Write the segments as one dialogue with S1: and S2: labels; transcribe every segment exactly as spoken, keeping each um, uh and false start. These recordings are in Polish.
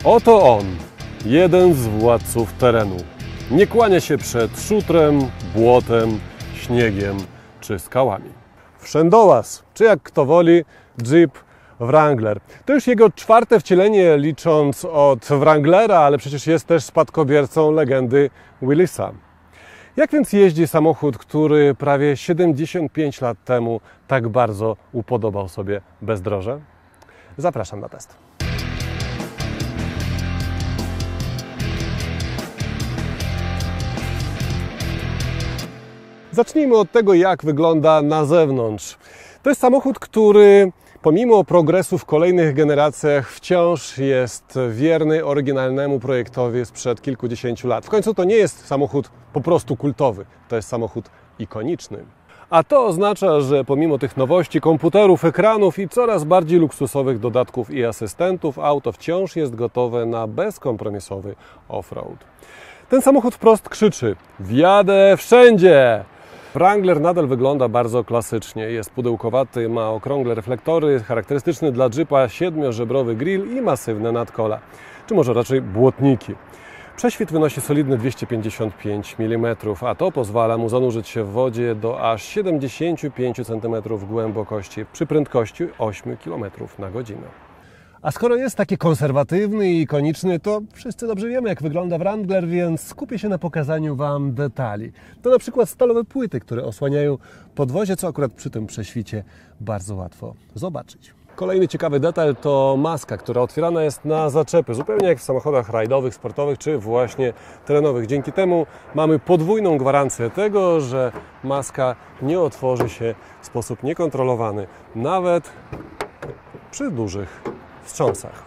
S1: Oto on, jeden z władców terenu. Nie kłania się przed szutrem, błotem, śniegiem czy skałami. Wszędołaz, czy jak kto woli, Jeep Wrangler. To już jego czwarte wcielenie, licząc od Wranglera, ale przecież jest też spadkobiercą legendy Willisa. Jak więc jeździ samochód, który prawie siedemdziesiąt pięć lat temu tak bardzo upodobał sobie bezdroże? Zapraszam na test. Zacznijmy od tego, jak wygląda na zewnątrz. To jest samochód, który pomimo progresu w kolejnych generacjach wciąż jest wierny oryginalnemu projektowi sprzed kilkudziesięciu lat. W końcu to nie jest samochód po prostu kultowy, to jest samochód ikoniczny. A to oznacza, że pomimo tych nowości, komputerów, ekranów i coraz bardziej luksusowych dodatków i asystentów, auto wciąż jest gotowe na bezkompromisowy off-road. Ten samochód wprost krzyczy: wjadę wszędzie! Wrangler nadal wygląda bardzo klasycznie. Jest pudełkowaty, ma okrągłe reflektory, charakterystyczny dla Jeepa siedmiożebrowy grill i masywne nadkola, czy może raczej błotniki. Prześwit wynosi solidne dwieście pięćdziesiąt pięć milimetrów, a to pozwala mu zanurzyć się w wodzie do aż siedemdziesięciu pięciu centymetrów głębokości przy prędkości ośmiu kilometrów na godzinę. A skoro jest taki konserwatywny i ikoniczny, to wszyscy dobrze wiemy, jak wygląda Wrangler, więc skupię się na pokazaniu Wam detali. To na przykład stalowe płyty, które osłaniają podwozie, co akurat przy tym prześwicie bardzo łatwo zobaczyć. Kolejny ciekawy detal to maska, która otwierana jest na zaczepy, zupełnie jak w samochodach rajdowych, sportowych czy właśnie terenowych. Dzięki temu mamy podwójną gwarancję tego, że maska nie otworzy się w sposób niekontrolowany, nawet przy dużych wstrząsach.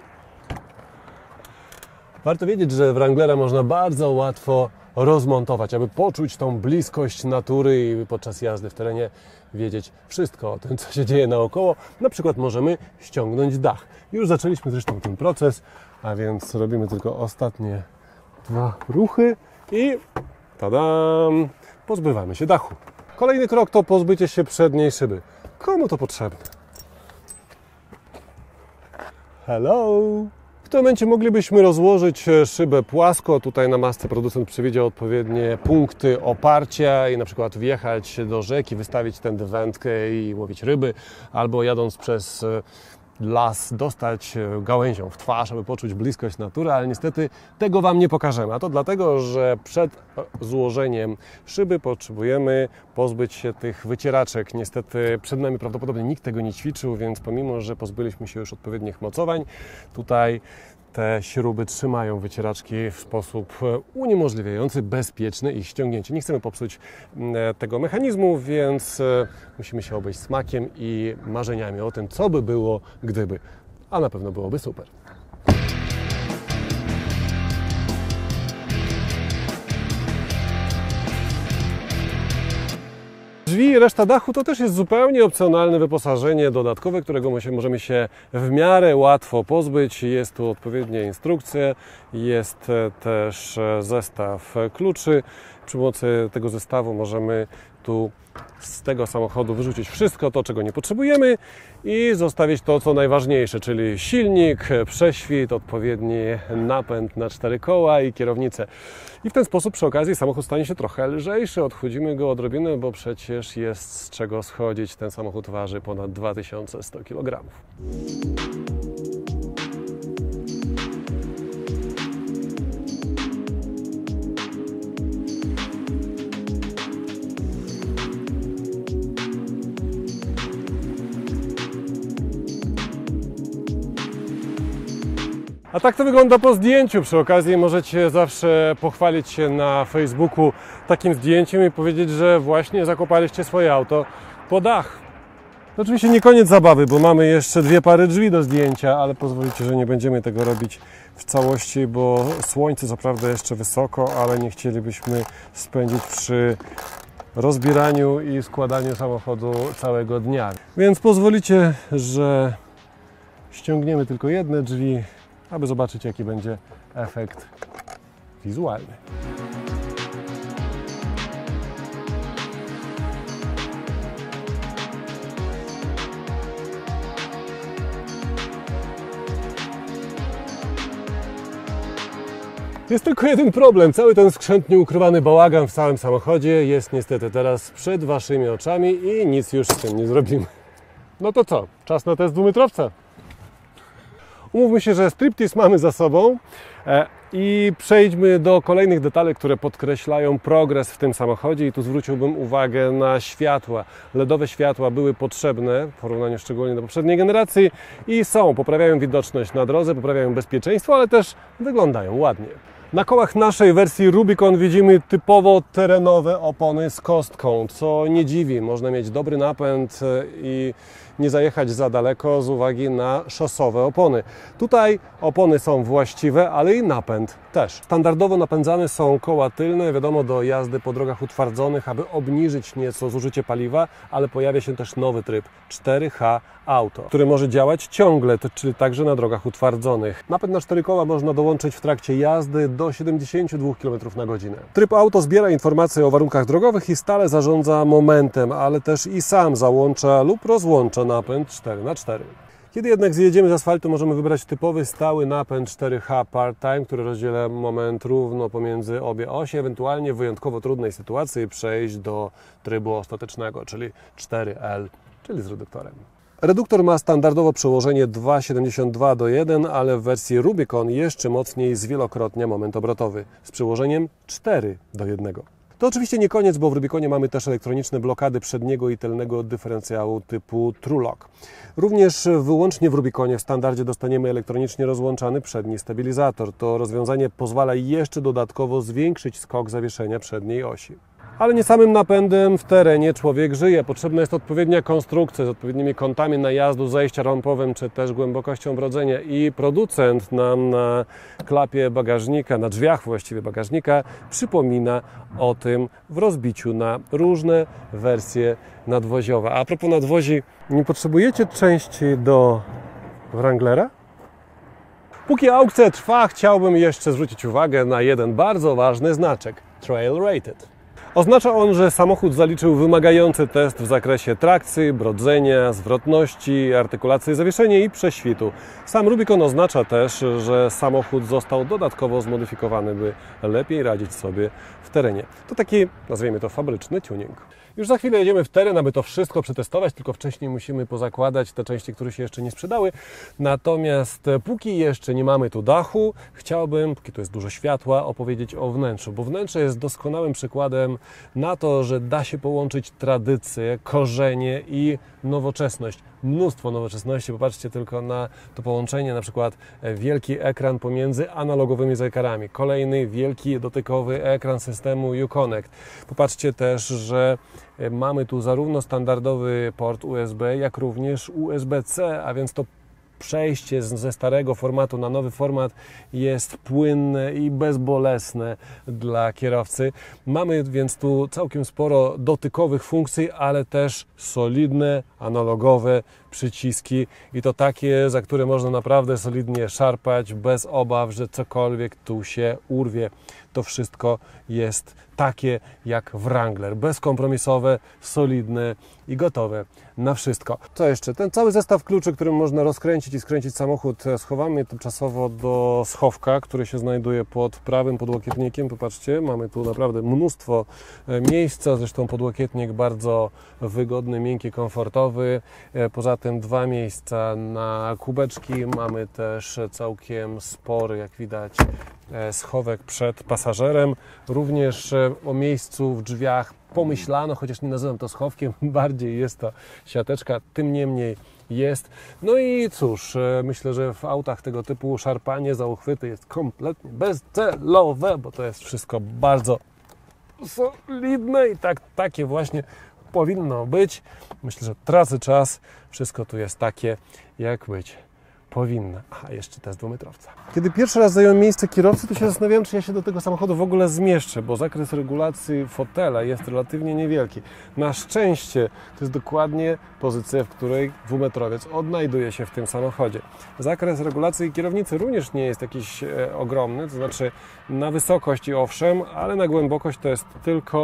S1: Warto wiedzieć, że Wranglera można bardzo łatwo rozmontować, aby poczuć tą bliskość natury i podczas jazdy w terenie wiedzieć wszystko o tym, co się dzieje naokoło. Na przykład możemy ściągnąć dach. Już zaczęliśmy zresztą ten proces, a więc robimy tylko ostatnie dwa ruchy i tadam, pozbywamy się dachu. Kolejny krok to pozbycie się przedniej szyby. Komu to potrzebne? Hello! W tym momencie moglibyśmy rozłożyć szybę płasko. Tutaj na masce producent przewidział odpowiednie punkty oparcia i na przykład wjechać do rzeki, wystawić tędy wędkę i łowić ryby, albo jadąc przez las dostać gałęzią w twarz, aby poczuć bliskość natury, ale niestety tego Wam nie pokażemy. A to dlatego, że przed złożeniem szyby potrzebujemy pozbyć się tych wycieraczek. Niestety przed nami prawdopodobnie nikt tego nie ćwiczył, więc pomimo, że pozbyliśmy się już odpowiednich mocowań, tutaj te śruby trzymają wycieraczki w sposób uniemożliwiający bezpieczne ich ściągnięcie. Nie chcemy popsuć tego mechanizmu, więc musimy się obejść smakiem i marzeniami o tym, co by było, gdyby. A na pewno byłoby super. Drzwi i reszta dachu to też jest zupełnie opcjonalne wyposażenie dodatkowe, którego możemy się w miarę łatwo pozbyć. Jest tu odpowiednie instrukcje, jest też zestaw kluczy. Przy pomocy tego zestawu możemy tu z tego samochodu wyrzucić wszystko to, czego nie potrzebujemy i zostawić to, co najważniejsze, czyli silnik, prześwit, odpowiedni napęd na cztery koła i kierownicę. I w ten sposób przy okazji samochód stanie się trochę lżejszy, odchudzimy go odrobinę, bo przecież jest z czego schodzić. Ten samochód waży ponad dwa tysiące sto kilogramów. A tak to wygląda po zdjęciu. Przy okazji możecie zawsze pochwalić się na Facebooku takim zdjęciem i powiedzieć, że właśnie zakopaliście swoje auto po dach. To oczywiście nie koniec zabawy, bo mamy jeszcze dwie pary drzwi do zdjęcia, ale pozwolicie, że nie będziemy tego robić w całości, bo słońce co prawda jeszcze wysoko, ale nie chcielibyśmy spędzić przy rozbieraniu i składaniu samochodu całego dnia. Więc pozwolicie, że ściągniemy tylko jedne drzwi, aby zobaczyć, jaki będzie efekt wizualny. Jest tylko jeden problem. Cały ten skrzętnie ukrywany bałagan w całym samochodzie jest niestety teraz przed Waszymi oczami i nic już z tym nie zrobimy. No to co? Czas na test dwumetrowca. Umówmy się, że striptease mamy za sobą i przejdźmy do kolejnych detali, które podkreślają progres w tym samochodzie i tu zwróciłbym uwagę na światła. LEDowe światła były potrzebne w porównaniu szczególnie do poprzedniej generacji i są, poprawiają widoczność na drodze, poprawiają bezpieczeństwo, ale też wyglądają ładnie. Na kołach naszej wersji Rubicon widzimy typowo terenowe opony z kostką, co nie dziwi. Można mieć dobry napęd i nie zajechać za daleko z uwagi na szosowe opony. Tutaj opony są właściwe, ale i napęd też. Standardowo napędzane są koła tylne, wiadomo, do jazdy po drogach utwardzonych, aby obniżyć nieco zużycie paliwa, ale pojawia się też nowy tryb cztery H Auto, który może działać ciągle, czyli także na drogach utwardzonych. Napęd na cztery koła można dołączyć w trakcie jazdy do siedemdziesięciu dwóch kilometrów na godzinę. Tryb Auto zbiera informacje o warunkach drogowych i stale zarządza momentem, ale też i sam załącza lub rozłącza napęd cztery na cztery. Kiedy jednak zjedziemy z asfaltu, możemy wybrać typowy stały napęd cztery H Part-Time, który rozdziela moment równo pomiędzy obie osie, ewentualnie w wyjątkowo trudnej sytuacji przejść do trybu ostatecznego, czyli cztery L, czyli z reduktorem. Reduktor ma standardowo przełożenie dwa przecinek siedemdziesiąt dwa do jeden, ale w wersji Rubicon jeszcze mocniej zwielokrotnia moment obrotowy z przełożeniem cztery do jednego. To oczywiście nie koniec, bo w Rubiconie mamy też elektroniczne blokady przedniego i tylnego dyferencjału typu TrueLock. Również wyłącznie w Rubiconie w standardzie dostaniemy elektronicznie rozłączany przedni stabilizator. To rozwiązanie pozwala jeszcze dodatkowo zwiększyć skok zawieszenia przedniej osi. Ale nie samym napędem w terenie człowiek żyje. Potrzebna jest odpowiednia konstrukcja z odpowiednimi kątami najazdu, zejścia rampowym czy też głębokością brodzenia i producent nam na klapie bagażnika, na drzwiach właściwie bagażnika przypomina o tym w rozbiciu na różne wersje nadwoziowe. A propos nadwozi, nie potrzebujecie części do Wranglera? Póki aukcja trwa, chciałbym jeszcze zwrócić uwagę na jeden bardzo ważny znaczek – Trail Rated. Oznacza on, że samochód zaliczył wymagający test w zakresie trakcji, brodzenia, zwrotności, artykulacji zawieszenia i prześwitu. Sam Rubicon oznacza też, że samochód został dodatkowo zmodyfikowany, by lepiej radzić sobie w terenie. To taki, nazwijmy to, fabryczny tuning. Już za chwilę jedziemy w teren, aby to wszystko przetestować, tylko wcześniej musimy pozakładać te części, które się jeszcze nie sprzedały. Natomiast póki jeszcze nie mamy tu dachu, chciałbym, póki tu jest dużo światła, opowiedzieć o wnętrzu, bo wnętrze jest doskonałym przykładem na to, że da się połączyć tradycję, korzenie i nowoczesność. Mnóstwo nowoczesności, popatrzcie tylko na to połączenie, na przykład wielki ekran pomiędzy analogowymi zegarami, kolejny wielki dotykowy ekran systemu Uconnect. Popatrzcie też, że mamy tu zarówno standardowy port U S B, jak również U S B C, a więc to przejście ze starego formatu na nowy format jest płynne i bezbolesne dla kierowcy. Mamy więc tu całkiem sporo dotykowych funkcji, ale też solidne, analogowe przyciski i to takie, za które można naprawdę solidnie szarpać, bez obaw, że cokolwiek tu się urwie. To wszystko jest takie jak Wrangler, bezkompromisowe, solidne i gotowe na wszystko. Co jeszcze? Ten cały zestaw kluczy, którym można rozkręcić i skręcić samochód, schowamy tymczasowo do schowka, który się znajduje pod prawym podłokietnikiem. Popatrzcie, mamy tu naprawdę mnóstwo miejsca, zresztą podłokietnik bardzo wygodny, miękki, komfortowy. Poza tym dwa miejsca na kubeczki, mamy też całkiem spory, jak widać, schowek przed pasażerem. Również o miejscu w drzwiach pomyślano, chociaż nie nazywam to schowkiem, bardziej jest to siateczka, tym niemniej jest. No i cóż, myślę, że w autach tego typu szarpanie za uchwyty jest kompletnie bezcelowe, bo to jest wszystko bardzo solidne i tak, takie właśnie powinno być. Myślę, że tracę czas, wszystko tu jest takie, jak być powinna. A jeszcze test dwumetrowca. Kiedy pierwszy raz zająłem miejsce kierowcy, to się zastanawiałem, czy ja się do tego samochodu w ogóle zmieszczę, bo zakres regulacji fotela jest relatywnie niewielki. Na szczęście to jest dokładnie pozycja, w której dwumetrowiec odnajduje się w tym samochodzie. Zakres regulacji kierownicy również nie jest jakiś e, ogromny, to znaczy na wysokość i owszem, ale na głębokość to jest tylko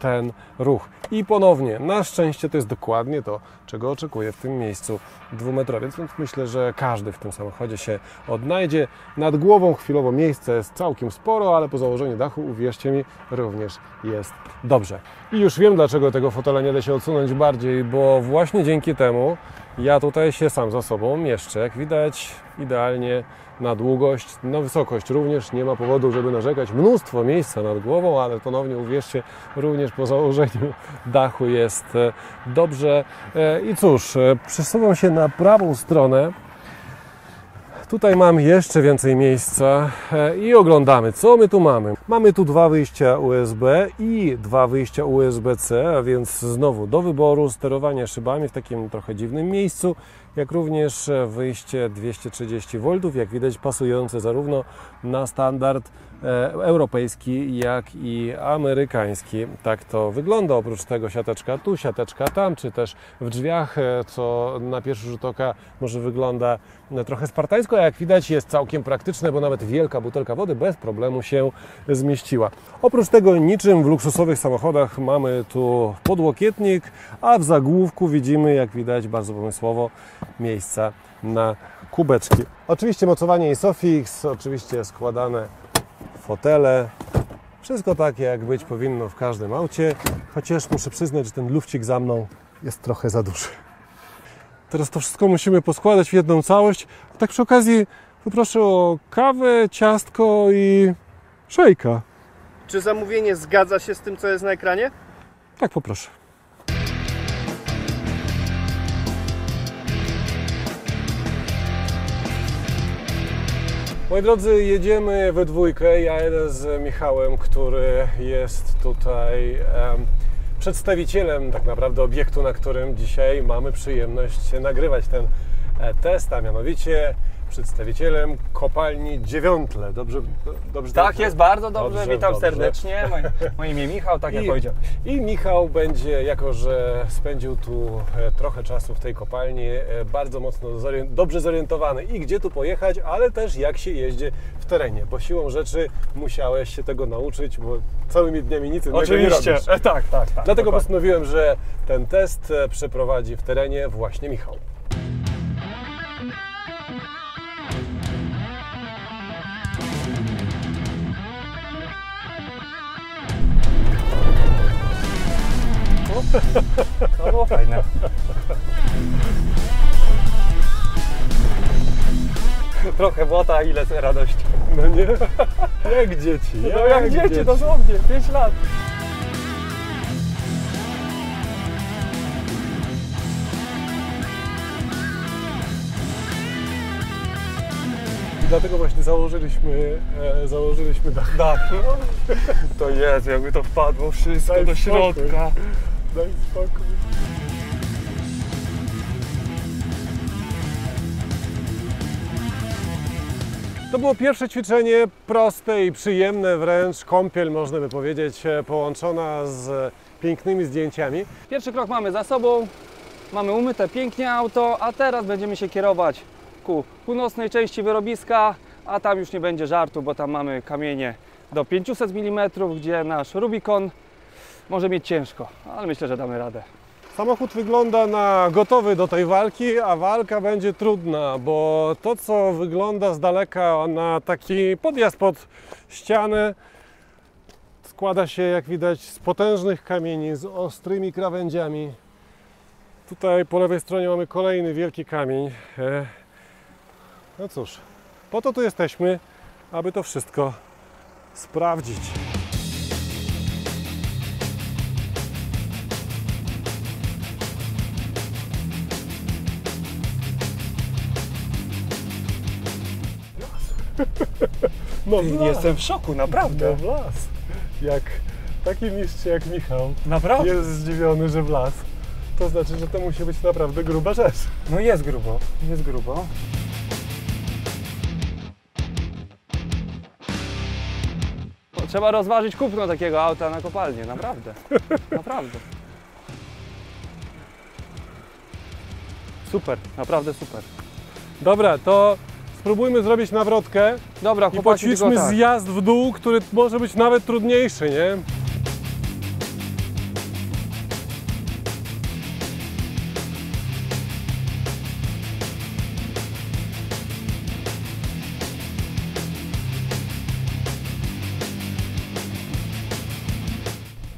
S1: ten ruch. I ponownie, na szczęście to jest dokładnie to, czego oczekuję w tym miejscu dwumetrowiec, więc myślę, że każdy w tym samochodzie się odnajdzie. Nad głową chwilowo miejsca jest całkiem sporo, ale po założeniu dachu, uwierzcie mi, również jest dobrze. I już wiem, dlaczego tego fotela nie da się odsunąć bardziej, bo właśnie dzięki temu ja tutaj się sam za sobą mieszczę. Jak widać, idealnie na długość, na wysokość również nie ma powodu, żeby narzekać. Mnóstwo miejsca nad głową, ale ponownie uwierzcie, również po założeniu dachu jest dobrze. I cóż, przesuwam się na prawą stronę. Tutaj mam jeszcze więcej miejsca i oglądamy, co my tu mamy. Mamy tu dwa wyjścia U S B i dwa wyjścia U S B C, a więc znowu do wyboru sterowanie szybami w takim trochę dziwnym miejscu, jak również wyjście dwieście trzydzieści woltów, jak widać pasujące zarówno na standard europejski, jak i amerykański. Tak to wygląda. Oprócz tego siateczka tu, siateczka tam, czy też w drzwiach, co na pierwszy rzut oka może wygląda trochę spartańsko, a jak widać jest całkiem praktyczne, bo nawet wielka butelka wody bez problemu się zmieściła. Oprócz tego, niczym w luksusowych samochodach, mamy tu podłokietnik, a w zagłówku widzimy, jak widać bardzo pomysłowo, miejsca na kubeczki. Oczywiście mocowanie Isofix, oczywiście składane fotele, wszystko takie, jak być powinno w każdym aucie, chociaż muszę przyznać, że ten lufcik za mną jest trochę za duży. Teraz to wszystko musimy poskładać w jedną całość. Tak przy okazji poproszę o kawę, ciastko i szejka.
S2: Czy zamówienie zgadza się z tym, co jest na ekranie?
S1: Tak, poproszę. Moi drodzy, jedziemy we dwójkę. Ja jedę z Michałem, który jest tutaj um, przedstawicielem tak naprawdę obiektu, na którym dzisiaj mamy przyjemność nagrywać ten test, a mianowicie przedstawicielem kopalni Dziewiątle. Dobrze? Dobrze
S3: tak, jest bardzo dobrze.
S1: dobrze
S3: Witam
S1: dobrze.
S3: serdecznie. Moje, moje imię Michał, tak jak
S1: I,
S3: powiedział.
S1: I Michał będzie, jako że spędził tu trochę czasu w tej kopalni, bardzo mocno dobrze zorientowany i gdzie tu pojechać, ale też jak się jeździ w terenie, bo siłą rzeczy musiałeś się tego nauczyć, bo całymi dniami nic innego
S3: Oczywiście.
S1: nie robisz.
S3: E, tak, tak, tak.
S1: Dlatego
S3: dokładnie.
S1: postanowiłem, że ten test przeprowadzi w terenie właśnie Michał.
S3: To było fajne. Trochę błota, ile radości.
S1: No nie? Jak dzieci.
S3: No jak, jak dzieci, dzieci, dosłownie, pięć lat.
S1: I dlatego właśnie założyliśmy, e, założyliśmy dach.
S3: Dach, no. To jest, jakby to wpadło wszystko
S1: Daj
S3: do
S1: spokój.
S3: środka.
S1: Daj spokój. To było pierwsze ćwiczenie, proste i przyjemne wręcz, kąpiel można by powiedzieć, połączona z pięknymi zdjęciami.
S3: Pierwszy krok mamy za sobą, mamy umyte pięknie auto, a teraz będziemy się kierować ku północnej części wyrobiska, a tam już nie będzie żartu, bo tam mamy kamienie do pięciuset milimetrów, gdzie nasz Rubicon może mieć ciężko, ale myślę, że damy radę.
S1: Samochód wygląda na gotowy do tej walki, a walka będzie trudna, bo to, co wygląda z daleka na taki podjazd pod ścianę, składa się, jak widać, z potężnych kamieni, z ostrymi krawędziami. Tutaj po lewej stronie mamy kolejny wielki kamień. No cóż, po to tu jesteśmy, aby to wszystko sprawdzić. No w las.
S3: Jestem w szoku, naprawdę.
S1: No w las. Jak taki mistrz jak Michał
S3: Naprawdę?
S1: jest zdziwiony, że w las, to znaczy, że to musi być naprawdę gruba rzecz.
S3: No jest grubo, jest grubo. Trzeba rozważyć kupno takiego auta na kopalnię, naprawdę. Naprawdę. Super, naprawdę super.
S1: Dobra, to spróbujmy zrobić nawrotkę
S3: Dobra,
S1: i
S3: chłopaki,
S1: poćwiczmy
S3: tylko tak.
S1: zjazd w dół, który może być nawet trudniejszy, nie?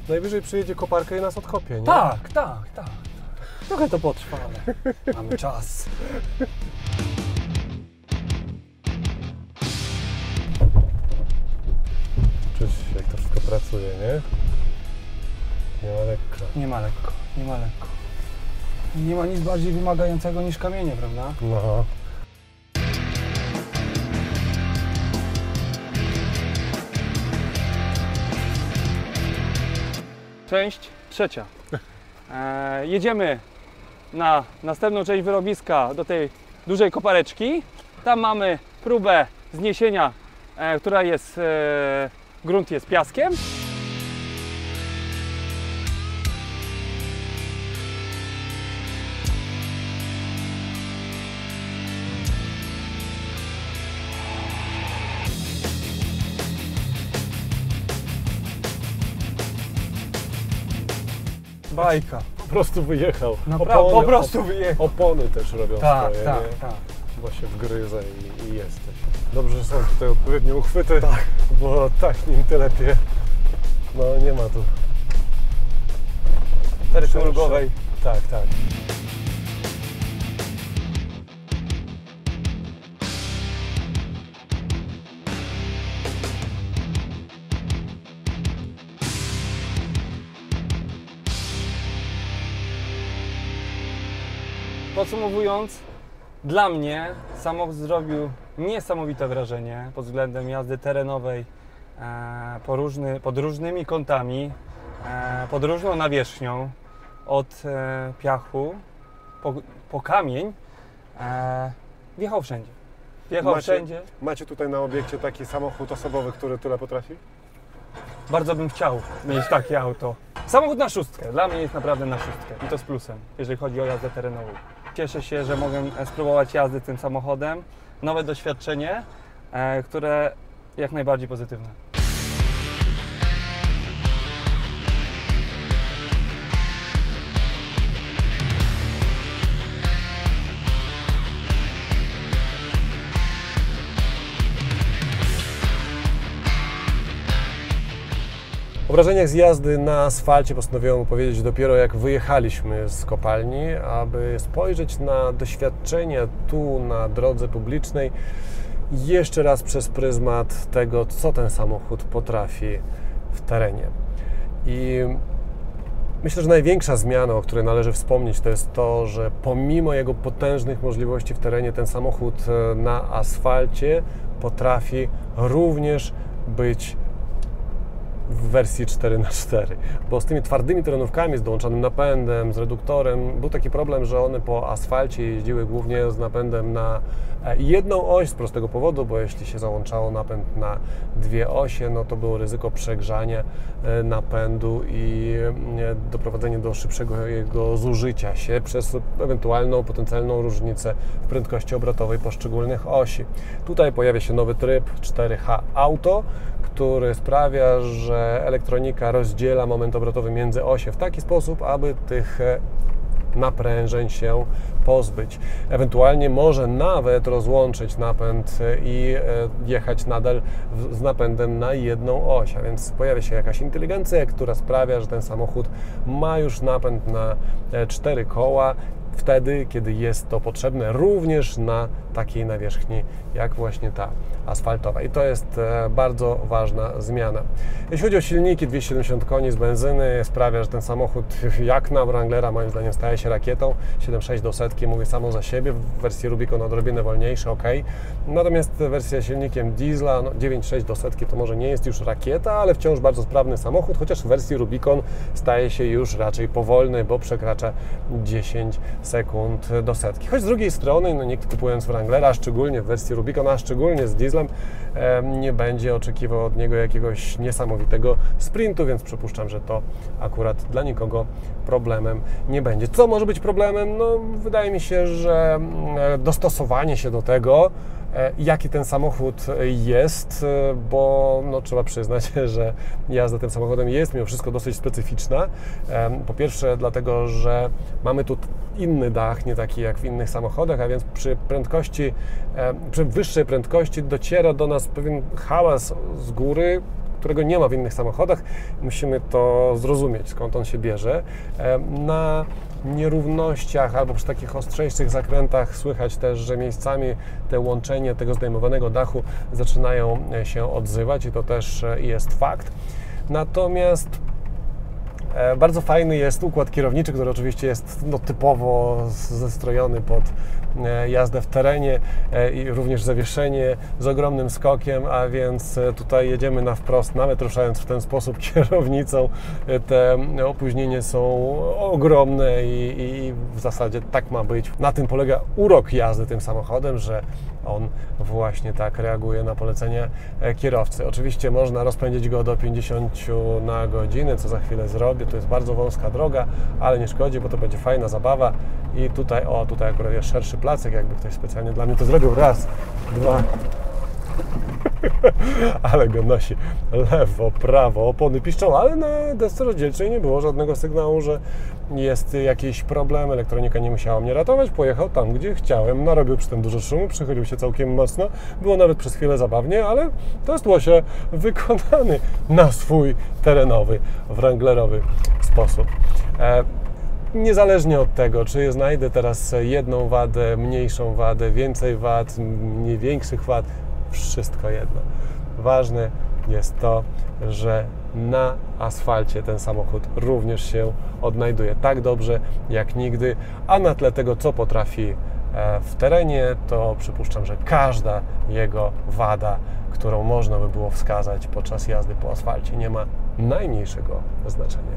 S1: Najwyżej przyjedzie koparka i nas odkopie, nie?
S3: Tak, tak, tak. Trochę to potrwa, ale mamy czas.
S1: Czuć, jak to wszystko pracuje, nie? Nie ma lekko.
S3: Nie ma lekko, nie ma lekko. Nie ma nic bardziej wymagającego niż kamienie, prawda?
S1: No.
S3: Część trzecia. E, jedziemy na następną część wyrobiska do tej dużej kopareczki. Tam mamy próbę zniesienia, e, która jest, e, grunt jest piaskiem. Bajka.
S1: Po prostu wyjechał.
S3: Naprawdę, po prostu wyjechał.
S1: Opony też robią
S3: Tak,
S1: swoje,
S3: tak,
S1: nie?
S3: tak.
S1: Bo się wgryza i, i jesteś. Dobrze, że są tutaj odpowiednie uchwyty,
S3: Tak.
S1: bo tak nim telepie. No nie ma tu.
S3: Taryfy ulgowej.
S1: Tak, tak.
S3: Podsumowując, dla mnie samochód zrobił niesamowite wrażenie pod względem jazdy terenowej e, po różny, pod różnymi kątami, e, pod różną nawierzchnią, od e, piachu po, po kamień, e, wjechał wszędzie. Wjechał
S1: Macie-
S3: wszędzie.
S1: Macie tutaj na obiekcie taki samochód osobowy, który tyle potrafi?
S3: Bardzo bym chciał mieć takie auto. Samochód na szóstkę, dla mnie jest naprawdę na szóstkę i to z plusem, jeżeli chodzi o jazdę terenową. Cieszę się, że mogę spróbować jazdy tym samochodem. Nowe doświadczenie, e, które jak najbardziej pozytywne.
S1: O wrażeniach z jazdy na asfalcie postanowiłem opowiedzieć dopiero jak wyjechaliśmy z kopalni, aby spojrzeć na doświadczenia tu na drodze publicznej jeszcze raz przez pryzmat tego, co ten samochód potrafi w terenie. I myślę, że największa zmiana, o której należy wspomnieć, to jest to, że pomimo jego potężnych możliwości w terenie, ten samochód na asfalcie potrafi również być w wersji cztery na cztery, bo z tymi twardymi terenówkami, z dołączonym napędem, z reduktorem, był taki problem, że one po asfalcie jeździły głównie z napędem na jedną oś z prostego powodu, bo jeśli się załączało napęd na dwie osie, no to było ryzyko przegrzania napędu i doprowadzenie do szybszego jego zużycia się przez ewentualną potencjalną różnicę w prędkości obrotowej poszczególnych osi. Tutaj pojawia się nowy tryb cztery H Auto, który sprawia, że elektronika rozdziela moment obrotowy między osie w taki sposób, aby tych naprężeń się pozbyć. Ewentualnie może nawet rozłączyć napęd i jechać nadal z napędem na jedną oś, a więc pojawia się jakaś inteligencja, która sprawia, że ten samochód ma już napęd na cztery koła, wtedy, kiedy jest to potrzebne, również na takiej nawierzchni jak właśnie ta asfaltowa. I to jest bardzo ważna zmiana. Jeśli chodzi o silniki, dwieście siedemdziesiąt koni z benzyny sprawia, że ten samochód jak na Wranglera moim zdaniem staje się rakietą. siedem przecinek sześć do setki mówię samo za siebie, w wersji Rubicon odrobinę wolniejszy, ok. Natomiast wersja silnikiem diesla no, dziewięć przecinek sześć do setki to może nie jest już rakieta, ale wciąż bardzo sprawny samochód, chociaż w wersji Rubicon staje się już raczej powolny, bo przekracza dziesięć sekund do setki. Choć z drugiej strony, no, nikt kupując Wranglera, a szczególnie w wersji Rubicon, a szczególnie z dieslem, e, nie będzie oczekiwał od niego jakiegoś niesamowitego sprintu, więc przypuszczam, że to akurat dla nikogo problemem nie będzie. Co może być problemem? No, wydaje mi się, że dostosowanie się do tego, jaki ten samochód jest, bo no, trzeba przyznać, że jazda tym samochodem jest mimo wszystko dosyć specyficzna. Po pierwsze dlatego, że mamy tu inny dach, nie taki jak w innych samochodach, a więc przy prędkości, przy wyższej prędkości dociera do nas pewien hałas z góry, którego nie ma w innych samochodach. Musimy to zrozumieć, skąd on się bierze. Na nierównościach albo przy takich ostrzejszych zakrętach słychać też, że miejscami te łączenie tego zdejmowanego dachu zaczynają się odzywać i to też jest fakt. Natomiast bardzo fajny jest układ kierowniczy, który oczywiście jest no, typowo zestrojony pod jazdę w terenie i również zawieszenie z ogromnym skokiem, a więc tutaj jedziemy na wprost, nawet ruszając w ten sposób kierownicą. Te opóźnienia są ogromne i, i w zasadzie tak ma być. Na tym polega urok jazdy tym samochodem, że on właśnie tak reaguje na polecenie kierowcy. Oczywiście można rozpędzić go do pięćdziesięciu na godzinę, co za chwilę zrobię. To jest bardzo wąska droga, ale nie szkodzi, bo to będzie fajna zabawa. I tutaj, o, tutaj akurat jest szerszy placek, jakby ktoś specjalnie dla mnie to zrobił. Raz, dwa. Ale go nosi lewo, prawo, opony piszczą, ale na desce rozdzielczej nie było żadnego sygnału, że jest jakiś problem. Elektronika nie musiała mnie ratować, pojechał tam, gdzie chciałem, narobił przy tym dużo szumu, przychylił się całkiem mocno, było nawet przez chwilę zabawnie, ale test łosia wykonany na swój terenowy, wranglerowy sposób. E Niezależnie od tego, czy znajdę teraz jedną wadę, mniejszą wadę, więcej wad, mniej większych wad, wszystko jedno. Ważne jest to, że na asfalcie ten samochód również się odnajduje tak dobrze jak nigdy, a na tle tego, co potrafi w terenie, to przypuszczam, że każda jego wada, którą można by było wskazać podczas jazdy po asfalcie, nie ma najmniejszego znaczenia.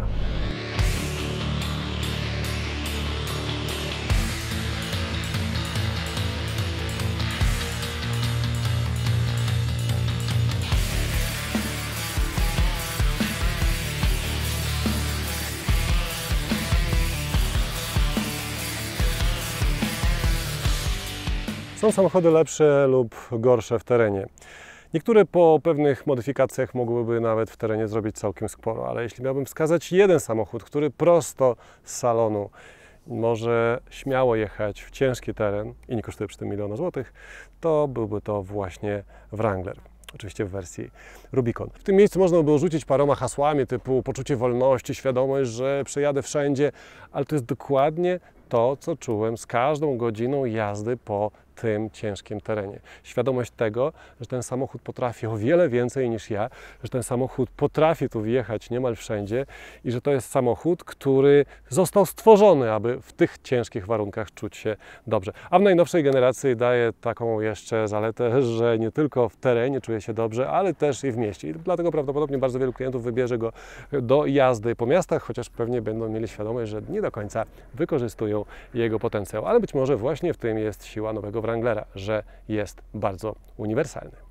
S1: Są samochody lepsze lub gorsze w terenie. Niektóre po pewnych modyfikacjach mogłyby nawet w terenie zrobić całkiem sporo, ale jeśli miałbym wskazać jeden samochód, który prosto z salonu może śmiało jechać w ciężki teren i nie kosztuje przy tym miliona złotych, to byłby to właśnie Wrangler. Oczywiście w wersji Rubicon. W tym miejscu można by było rzucić paroma hasłami typu poczucie wolności, świadomość, że przejadę wszędzie, ale to jest dokładnie to, co czułem z każdą godziną jazdy po tym ciężkim terenie. Świadomość tego, że ten samochód potrafi o wiele więcej niż ja, że ten samochód potrafi tu wjechać niemal wszędzie i że to jest samochód, który został stworzony, aby w tych ciężkich warunkach czuć się dobrze. A w najnowszej generacji daje taką jeszcze zaletę, że nie tylko w terenie czuje się dobrze, ale też i w mieście. I dlatego prawdopodobnie bardzo wielu klientów wybierze go do jazdy po miastach, chociaż pewnie będą mieli świadomość, że nie do końca wykorzystują jego potencjał. Ale być może właśnie w tym jest siła nowego Wranglera, że jest bardzo uniwersalny.